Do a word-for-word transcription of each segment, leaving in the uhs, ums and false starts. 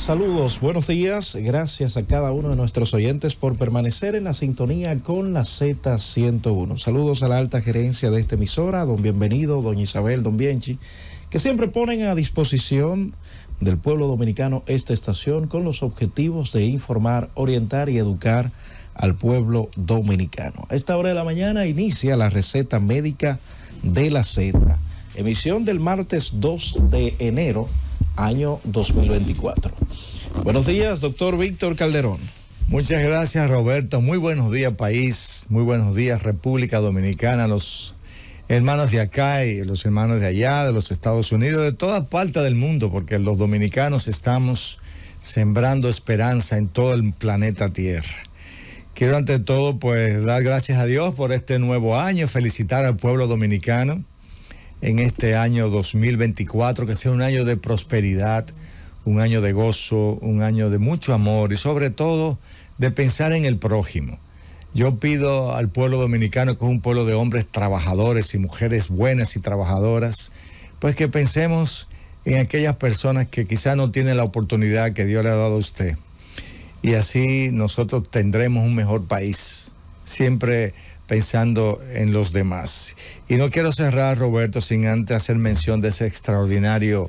saludos, buenos días. Gracias a cada uno de nuestros oyentes por permanecer en la sintonía con la Z ciento uno. Saludos a la alta gerencia de esta emisora, don Bienvenido, doña Isabel, don Bienchi, que siempre ponen a disposición del pueblo dominicano esta estación con los objetivos de informar, orientar y educar al pueblo dominicano. A esta hora de la mañana inicia la receta médica de la Z, emisión del martes dos de enero, año dos mil veinticuatro. Buenos días, doctor Víctor Calderón. Muchas gracias, Roberto. Muy buenos días, país. Muy buenos días, República Dominicana, los hermanos de acá y los hermanos de allá, de los Estados Unidos, de toda parte del mundo, porque los dominicanos estamos sembrando esperanza en todo el planeta Tierra. Quiero ante todo, pues, dar gracias a Dios por este nuevo año, felicitar al pueblo dominicano en este año dos mil veinticuatro, que sea un año de prosperidad, un año de gozo, un año de mucho amor y sobre todo de pensar en el prójimo. Yo pido al pueblo dominicano, que es un pueblo de hombres trabajadores y mujeres buenas y trabajadoras, pues que pensemos en aquellas personas que quizá no tienen la oportunidad que Dios le ha dado a usted. Y así nosotros tendremos un mejor país, siempre pensando en los demás. Y no quiero cerrar, Roberto, sin antes hacer mención de ese extraordinario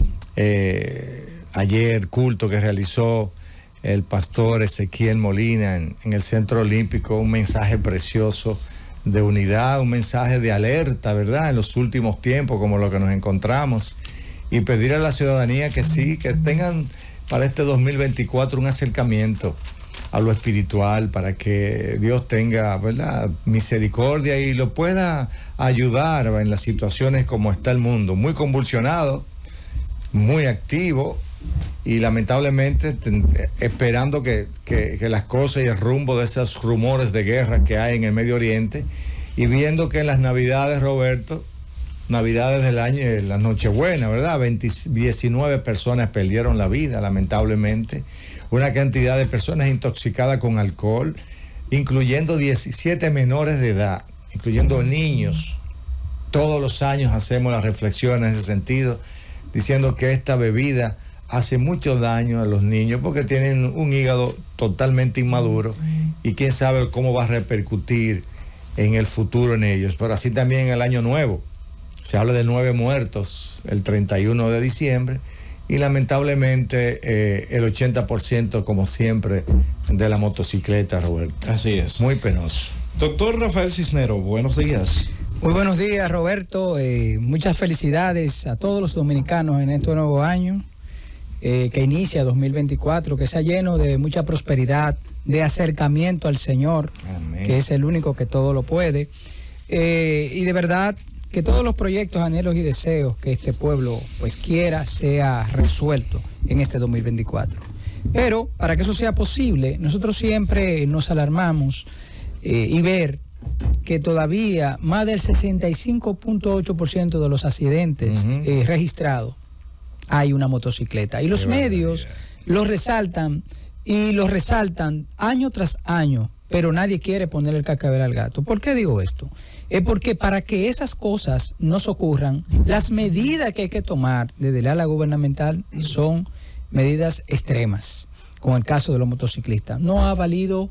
eh, ayer culto que realizó el pastor Ezequiel Molina en, en el Centro Olímpico, un mensaje precioso de unidad, un mensaje de alerta, ¿verdad?, en los últimos tiempos, como lo que nos encontramos, y pedir a la ciudadanía que sí, que tengan para este dos mil veinticuatro un acercamiento a lo espiritual, para que Dios tenga, ¿verdad?, misericordia y lo pueda ayudar en las situaciones como está el mundo, muy convulsionado, muy activo y lamentablemente esperando que, que, que las cosas y el rumbo de esos rumores de guerra que hay en el Medio Oriente, y viendo que en las Navidades, Roberto, Navidades del año, la Nochebuena, ¿verdad?, veinte, diecinueve personas perdieron la vida, lamentablemente. Una cantidad de personas intoxicadas con alcohol, incluyendo diecisiete menores de edad, incluyendo niños. Todos los años hacemos la reflexión en ese sentido, diciendo que esta bebida hace mucho daño a los niños porque tienen un hígado totalmente inmaduro y quién sabe cómo va a repercutir en el futuro en ellos. Pero así también en el año nuevo. Se habla de nueve muertos el treinta y uno de diciembre. Y lamentablemente eh, el ochenta por ciento, como siempre, de la motocicleta, Roberto. Así es. Muy penoso. Doctor Rafael Cisnero, buenos días. Muy buenos días, Roberto. Eh, muchas felicidades a todos los dominicanos en este nuevo año eh, que inicia dos mil veinticuatro, que sea lleno de mucha prosperidad, de acercamiento al Señor, amén, que es el único que todo lo puede. Eh, y de verdad, que todos los proyectos, anhelos y deseos que este pueblo pues quiera sea resuelto en este dos mil veinticuatro. Pero para que eso sea posible, nosotros siempre nos alarmamos eh, y ver que todavía más del sesenta y cinco punto ocho por ciento de los accidentes uh-huh. eh, registrados hay una motocicleta. Y los Qué medios los resaltan y los resaltan año tras año, pero nadie quiere poner el cascabel al gato. ¿Por qué digo esto? Es porque para que esas cosas no ocurran, las medidas que hay que tomar desde el ala gubernamental son medidas extremas, como el caso de los motociclistas. No ha valido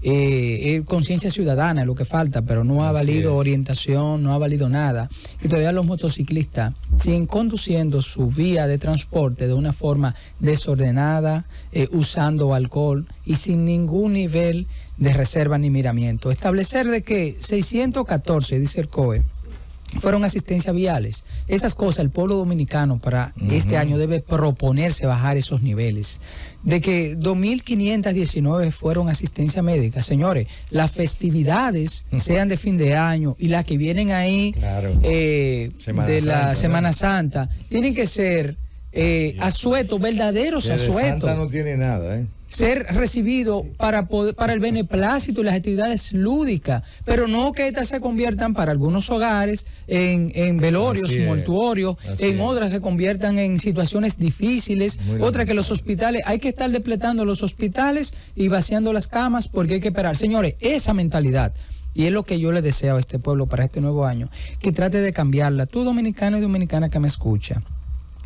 eh, eh, conciencia ciudadana, lo que falta, pero no ha valido orientación, no ha valido nada. Y todavía los motociclistas siguen conduciendo su vía de transporte de una forma desordenada, eh, usando alcohol y sin ningún nivel de reserva ni miramiento. Establecer de que seiscientos catorce, dice el C O E, fueron asistencias viales. Esas cosas el pueblo dominicano para uh-huh. este año debe proponerse bajar esos niveles. De que dos mil quinientos diecinueve fueron asistencia médica. Señores, las festividades, uh-huh. sean de fin de año y las que vienen ahí claro. eh, de la Santa, Semana ¿no? Santa, tienen que ser eh, asuetos, verdaderos asuetos. Santa no tiene nada, ¿eh? Ser recibido para poder, para el beneplácito y las actividades lúdicas, pero no que estas se conviertan para algunos hogares en, en velorios, mortuorios, en otras se conviertan en situaciones difíciles, otra que los hospitales, hay que estar depletando los hospitales y vaciando las camas porque hay que esperar. Señores, esa mentalidad, y es lo que yo le deseo a este pueblo para este nuevo año, que trate de cambiarla. Tú, dominicano y dominicana que me escucha,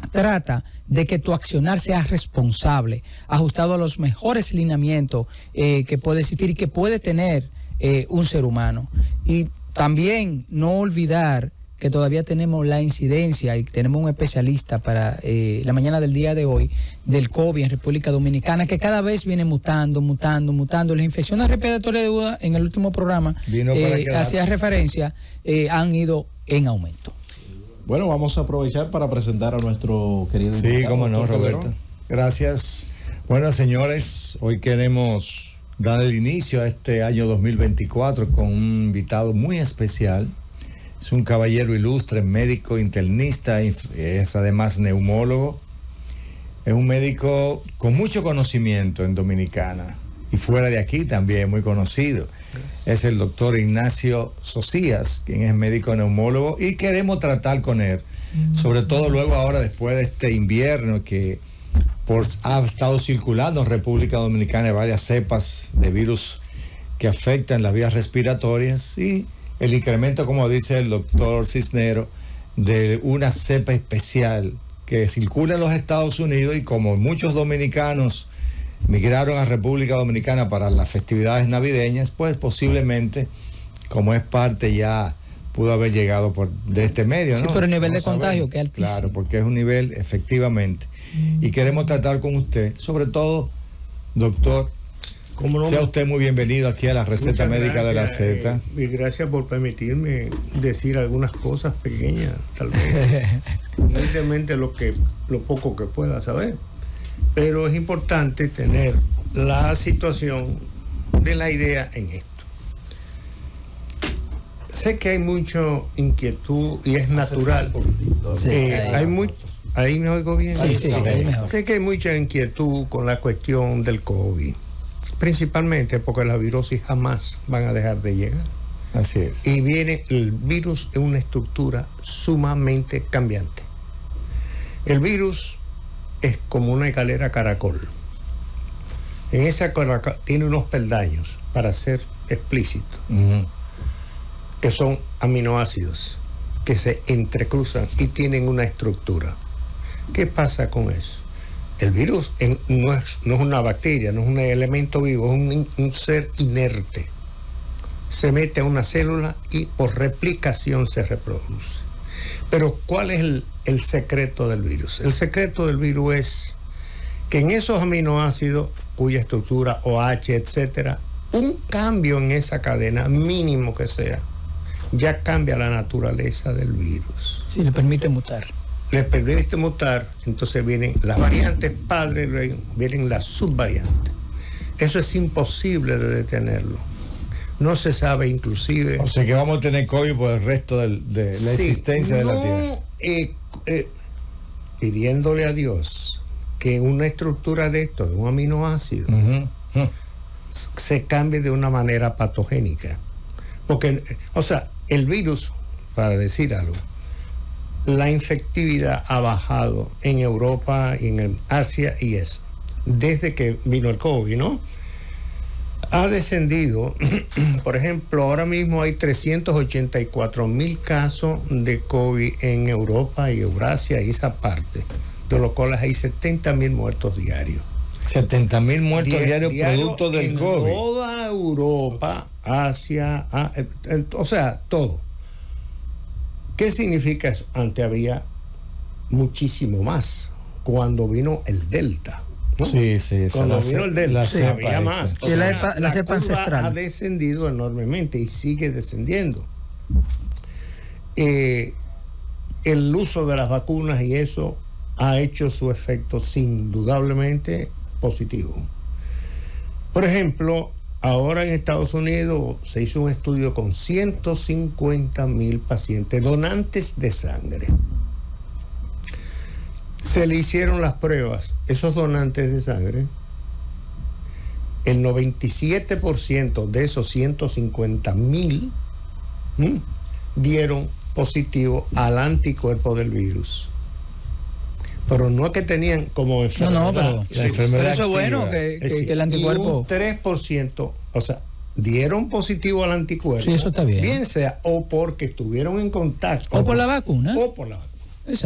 trata de que tu accionar sea responsable, ajustado a los mejores lineamientos eh, que puede existir y que puede tener eh, un ser humano. Y también no olvidar que todavía tenemos la incidencia y tenemos un especialista para eh, la mañana del día de hoy del COVID en República Dominicana, que cada vez viene mutando, mutando, mutando. Las infecciones respiratorias agudas en el último programa eh, hacía referencia, eh, han ido en aumento. Bueno, vamos a aprovechar para presentar a nuestro querido Sí, invitado, cómo no, Roberto. Gracias. Bueno, señores, hoy queremos dar el inicio a este año dos mil veinticuatro con un invitado muy especial. Es un caballero ilustre, médico internista, es además neumólogo. Es un médico con mucho conocimiento en Dominicana y fuera de aquí también muy conocido. Es el doctor Ignacio Socias, quien es médico neumólogo, y queremos tratar con él, sobre todo luego ahora después de este invierno que por, ha estado circulando en República Dominicana varias cepas de virus que afectan las vías respiratorias y el incremento, como dice el doctor Cisnero, de una cepa especial que circula en los Estados Unidos y como muchos dominicanos migraron a República Dominicana para las festividades navideñas, pues posiblemente, como es parte ya, pudo haber llegado por de este medio, ¿no? Sí, pero el nivel Vamos de contagio que es altísimo. Claro, porque es un nivel, efectivamente. Mm. Y queremos tratar con usted, sobre todo, doctor, no, sea usted muy bienvenido aquí a la receta médica de la Z. Eh, y gracias por permitirme decir algunas cosas pequeñas, tal vez, humildemente lo que, lo poco que pueda saber. Pero es importante tener la situación de la idea en esto. Sé que hay mucha inquietud y es natural. Sí, eh, ahí, hay muy, ahí me oigo bien. Sí, sí, ahí mejor. Sé que hay mucha inquietud con la cuestión del COVID, principalmente porque las virosis jamás van a dejar de llegar. Así es. Y viene el virus en una estructura sumamente cambiante. El virus es como una escalera caracol. En esa caracol tiene unos peldaños, para ser explícito, uh-huh. que son aminoácidos que se entrecruzan y tienen una estructura. ¿Qué pasa con eso? El virus en, no, es, no es una bacteria, no es un elemento vivo, es un, un ser inerte. Se mete a una célula y por replicación se reproduce. Pero ¿cuál es el, el secreto del virus? El secreto del virus es que en esos aminoácidos, cuya estructura O H, etcétera, un cambio en esa cadena, mínimo que sea, ya cambia la naturaleza del virus. Sí, le permite mutar. Le permite mutar, entonces vienen las variantes padres, vienen las subvariantes. Eso es imposible de detenerlo. No se sabe inclusive... O sea que vamos a tener COVID por el resto del, de la sí, existencia de no, la Tierra. Eh, eh, pidiéndole a Dios que una estructura de esto, de un aminoácido, uh-huh. Uh-huh. se cambie de una manera patogénica. Porque, o sea, el virus, para decir algo, la infectividad ha bajado en Europa y en Asia y eso, desde que vino el COVID, ¿no? Ha descendido, por ejemplo, ahora mismo hay trescientos ochenta y cuatro mil casos de COVID en Europa y Eurasia y esa parte, de los cuales hay setenta mil muertos diarios. setenta mil muertos Di- diarios producto del en COVID. Toda Europa, Asia, a, eh, eh, o sea, todo. ¿Qué significa eso? Antes había muchísimo más, cuando vino el Delta. ¿no? Sí, sí. Cuando la vino el Delta, sí, había más. O sea, la, epa, la, la cepa ancestral ha descendido enormemente y sigue descendiendo. Eh, el uso de las vacunas y eso ha hecho su efecto indudablemente positivo. Por ejemplo, ahora en Estados Unidos se hizo un estudio con ciento cincuenta mil pacientes donantes de sangre. Se le hicieron las pruebas. Esos donantes de sangre, el noventa y siete por ciento de esos ciento cincuenta mil dieron positivo al anticuerpo del virus. Pero no es que tenían como enfermedad. No, no, pero, sí, la enfermedad pero eso es bueno, que, que, es que el anticuerpo... Y un tres por ciento, o sea, dieron positivo al anticuerpo. Sí, eso está bien. Bien sea o porque estuvieron en contacto. O por la vacuna. O por la vacuna. Exacto.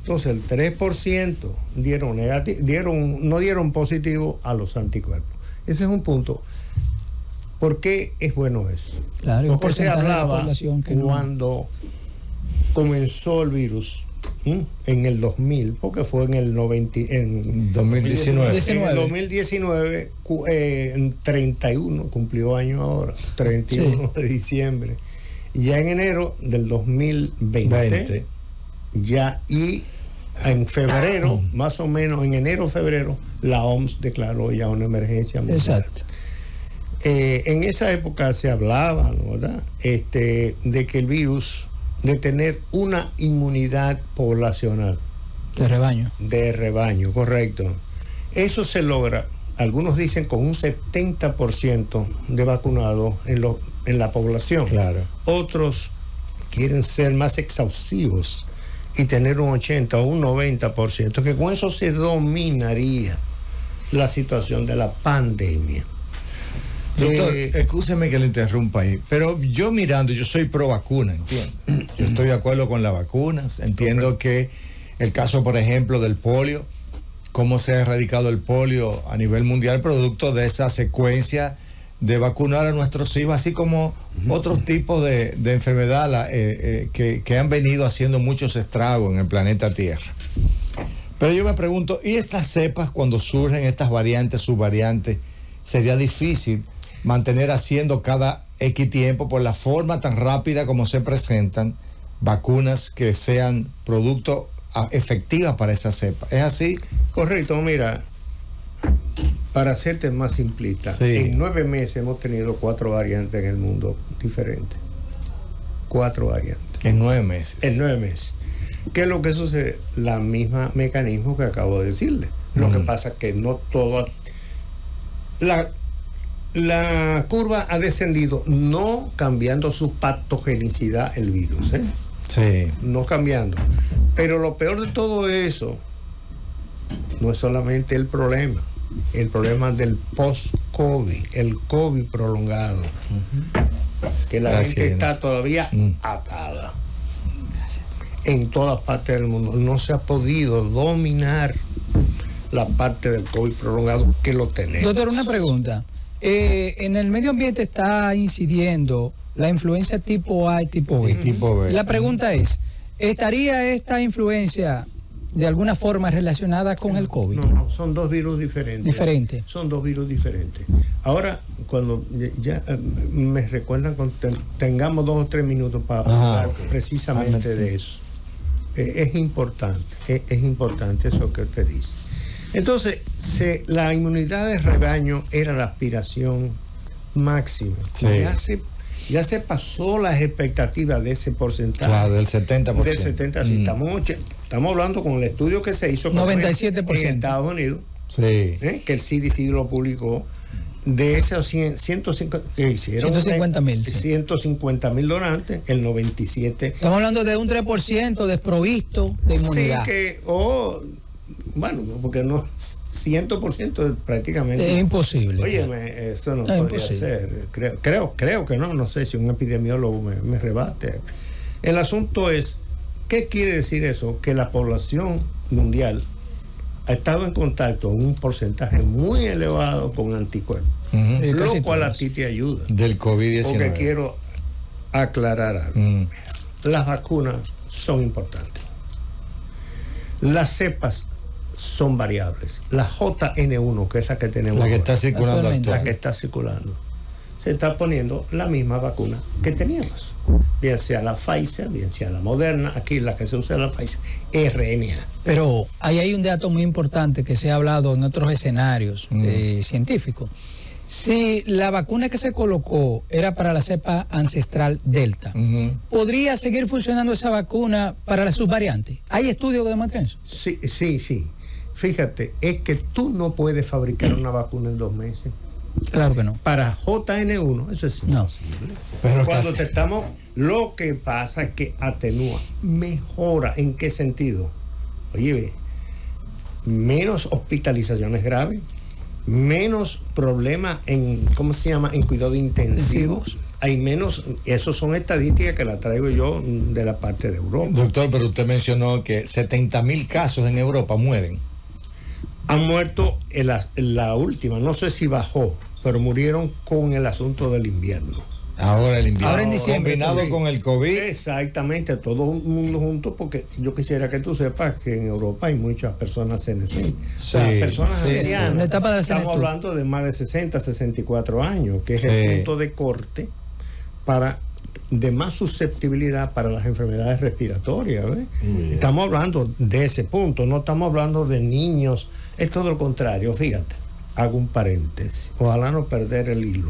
Entonces el tres por ciento dieron negativo, dieron, no dieron positivo a los anticuerpos. Ese es un punto. ¿Por qué es bueno eso? Claro, porque se hablaba que no... cuando comenzó el virus, ¿sí? En el dos mil, porque fue en el noventa, en dos mil diecinueve. En el dos mil diecinueve, eh, en treinta y uno, cumplió año ahora, treinta y uno sí. de diciembre. Ya en enero del dos mil veinte, veinte. Ya y en febrero, más o menos en enero febrero, la O M S declaró ya una emergencia mundial. Exacto. Eh, en esa época se hablaba, ¿no, verdad? Este, de que el virus, de tener una inmunidad poblacional. De rebaño. De rebaño, correcto. Eso se logra, algunos dicen, con un setenta por ciento de vacunados en, lo, en la población. Claro. Otros quieren ser más exhaustivos y tener un ochenta o un noventa por ciento, que con eso se dominaría la situación de la pandemia. Doctor, eh, excúseme que le interrumpa ahí, pero yo mirando, yo soy pro vacuna, entiendo. Yo estoy de acuerdo con las vacunas, entiendo que el caso, por ejemplo, del polio, cómo se ha erradicado el polio a nivel mundial, producto de esa secuencia de vacunar a nuestros hijos, así como otros tipos de, de enfermedades eh, eh, que, que han venido haciendo muchos estragos en el planeta Tierra. Pero yo me pregunto, ¿y estas cepas cuando surgen, estas variantes, subvariantes, sería difícil mantener haciendo cada X tiempo por la forma tan rápida como se presentan vacunas que sean productos efectivas para esa cepa? ¿Es así? Correcto, mira, para hacerte más simplista, sí. En nueve meses hemos tenido cuatro variantes en el mundo diferentes. Cuatro variantes. En nueve meses. En nueve meses. ¿Qué es lo que sucede? La misma mecanismo que acabo de decirle. Lo mm. que pasa es que no todo... La, la curva ha descendido, no cambiando su patogenicidad el virus, ¿eh? Sí. No cambiando. Pero lo peor de todo eso no es solamente el problema, el problema del post-COVID, el COVID prolongado, uh-huh. que la Gracias. gente está todavía mm. atada. Gracias. En todas partes del mundo. No se ha podido dominar la parte del COVID prolongado que lo tenemos. Doctor, una pregunta. Eh, en el medio ambiente está incidiendo la influencia tipo A y tipo B. Y tipo B. La pregunta es, ¿estaría esta influencia de alguna forma relacionada con el COVID? No, no, son dos virus diferentes. Diferentes. Son dos virus diferentes. Ahora, cuando ya eh, me recuerdan, cuando ten, tengamos dos o tres minutos para hablar precisamente de eso. Eh, es importante, es, es importante eso que usted dice. Entonces, se, la inmunidad de rebaño era la aspiración máxima. Sí. Ya se, ya se pasó las expectativas de ese porcentaje. Claro, del setenta por ciento. Del setenta por ciento. Mm. Estamos, estamos hablando con el estudio que se hizo noventa y siete por ciento en Estados Unidos, sí. ¿eh? que el C D C lo publicó. De esos cien, ciento cincuenta, que hicieron ciento cincuenta mil. Sí. ciento cincuenta mil donantes, el noventa y siete por ciento. Estamos hablando de un tres por ciento desprovisto de inmunidad. Sí, que... Oh, bueno, porque no, cien por ciento prácticamente. Es imposible. Óyeme, eso no es podría imposible. ser. Creo, creo, creo que no, no sé si un epidemiólogo me, me rebate. El asunto es, ¿qué quiere decir eso? Que la población mundial ha estado en contacto en un porcentaje muy elevado con anticuerpos. Uh-huh. Lo cual a ti te ayuda. Del COVID diecinueve. Porque quiero aclarar algo. Uh-huh. Las vacunas son importantes. Las cepas son variables. La J N uno, que es la que tenemos la que ahora, está circulando actualmente, la que está circulando, se está poniendo la misma vacuna que teníamos, bien sea la Pfizer, bien sea la Moderna. Aquí la que se usa es la Pfizer R N A. Pero ahí hay un dato muy importante que se ha hablado en otros escenarios mm. eh, científicos. Si la vacuna que se colocó era para la cepa ancestral Delta, uh-huh. ¿podría seguir funcionando esa vacuna para la subvariante? ¿Hay estudios que demuestran eso? Sí, sí, sí. Fíjate, es que tú no puedes fabricar una vacuna en dos meses. Claro que no. Para J N uno, eso es imposible. No. Pero cuando te estamos, lo que pasa es que atenúa, mejora. ¿En qué sentido? Oye, ve, menos hospitalizaciones graves, menos problemas en, ¿cómo se llama?, en cuidado intensivos. hay menos, eso son estadísticas que las traigo yo de la parte de Europa. Doctor, pero usted mencionó que setenta mil casos en Europa mueren. Han muerto en la, en la última, no sé si bajó, pero murieron con el asunto del invierno. Ahora el invierno. Ahora en diciembre, combinado sí. con el COVID. Exactamente, todo el mundo junto, porque yo quisiera que tú sepas que en Europa hay muchas personas C N C. Sí, o sea, personas sí, ancianas. sí. La etapa de la Estamos senectud. hablando de más de sesenta, sesenta y cuatro años, que es Sí. el punto de corte para de más susceptibilidad para las enfermedades respiratorias. ¿ves? Estamos hablando de ese punto, no estamos hablando de niños, es todo lo contrario. Fíjate, hago un paréntesis, ojalá no perder el hilo.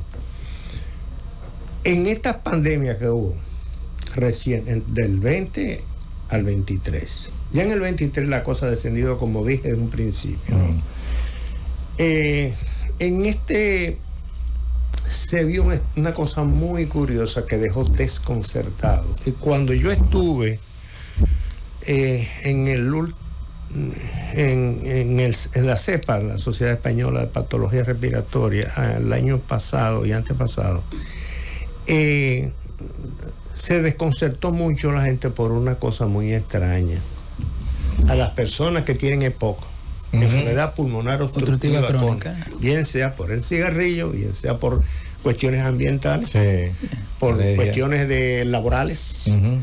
En estas pandemias que hubo recién, en, del veinte al veintitrés, ya en el veintitrés la cosa ha descendido, como dije en un principio, ¿no? Mm. Eh, en este se vio una, una cosa muy curiosa que dejó desconcertado. Y cuando yo estuve eh, en el ul- en, en, el, en la CEPA, la Sociedad Española de Patología Respiratoria, el año pasado y antepasado, eh, se desconcertó mucho la gente por una cosa muy extraña. A las personas que tienen EPOC, uh-huh. enfermedad pulmonar obstructiva, obstructiva crónica, con, bien sea por el cigarrillo, bien sea por cuestiones ambientales, Sí. por Alergia. cuestiones de laborales, Uh-huh.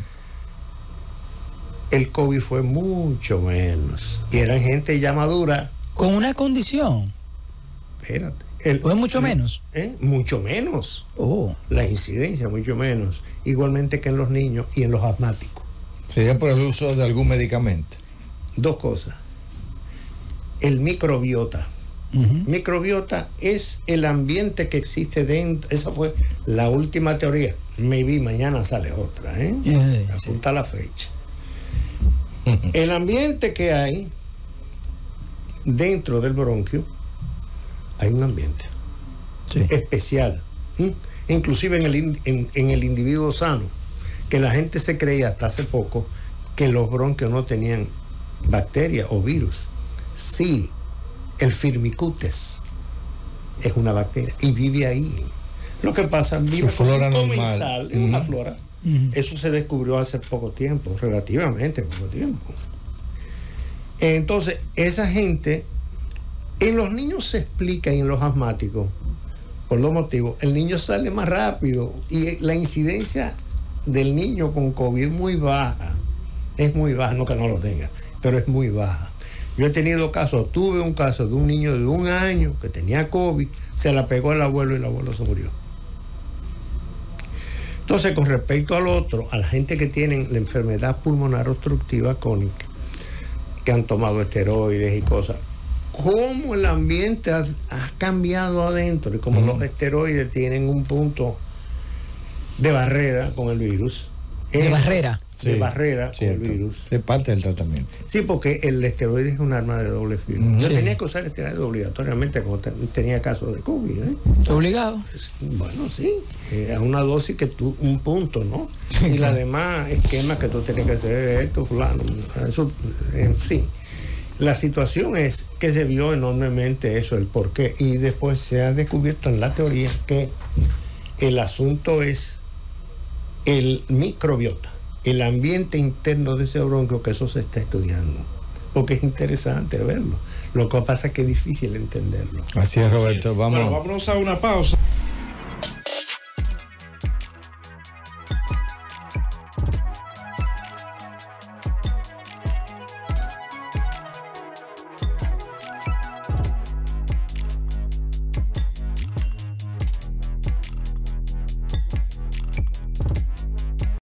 el COVID fue mucho menos. Y eran gente ya madura. Con una condición. Espérate. El, ¿Fue mucho menos? ¿eh? Mucho menos. Oh. La incidencia, mucho menos. Igualmente que en los niños y en los asmáticos. Sería por el uso de algún medicamento. Dos cosas. El microbiota. Uh-huh. Microbiota es el ambiente que existe dentro. Esa fue la última teoría. Maybe mañana sale otra, ¿eh? Yeah, Apunta sí. la fecha. El ambiente que hay dentro del bronquio, hay un ambiente sí. especial. ¿Mm? Inclusive en el, in, en, en el individuo sano, que la gente se creía hasta hace poco que los bronquios no tenían bacterias o virus. Sí, el firmicutes es una bacteria y vive ahí. Lo que pasa, vive Su flora como un normal. comensal, es Uh-huh. una flora. Uh-huh. Eso se descubrió hace poco tiempo, relativamente poco tiempo. Entonces, esa gente, en los niños se explica y en los asmáticos, por dos motivos. El niño sale más rápido y la incidencia del niño con COVID es muy baja. Es muy baja, no que no lo tenga, pero es muy baja. Yo he tenido casos, tuve un caso de un niño de un año que tenía COVID, se la pegó al abuelo y el abuelo se murió. Entonces, con respecto al otro, a la gente que tienen la enfermedad pulmonar obstructiva crónica, que han tomado esteroides y cosas, cómo el ambiente ha, ha cambiado adentro y como uh-huh. los esteroides tienen un punto de barrera con el virus. ¿De eh, barrera? De sí, barrera cierto. con el virus. Es parte del tratamiento. Sí, porque el esteroide es un arma de doble filo. Uh-huh. Yo sí. tenía que usar esteroides obligatoriamente cuando te, tenía casos de COVID. ¿eh? ¿Obligado? Bueno, sí. Es una dosis que tú, un punto, ¿no? Y la demás esquemas que tú tienes que hacer, esto, fulano, eso, en sí. La situación es que se vio enormemente eso, el por qué. Y después se ha descubierto en la teoría que el asunto es el microbiota, el ambiente interno de ese bronquio, que eso se está estudiando. Porque es interesante verlo. Lo que pasa es que es difícil entenderlo. Así es, Roberto. Vamos. Bueno, vámonos a una pausa.